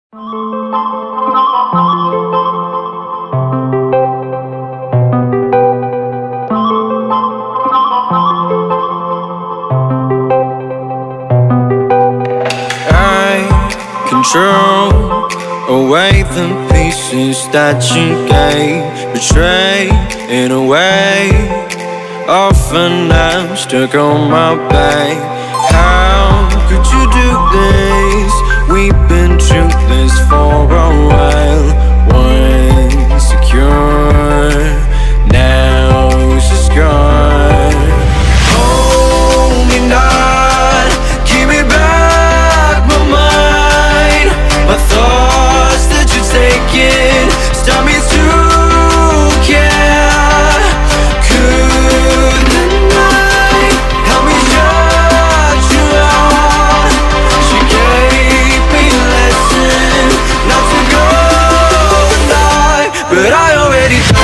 Control away the pieces that you gave, betrayed in a way. Often I'm stuck on my back. How could you do this? We've been through this for a while. Once secure, now it's just gone. Hold me not, give me back my mind. My thoughts that you're taking stop me to care. Could the night help me shut you out? She gave me a lesson not to go tonight, but I already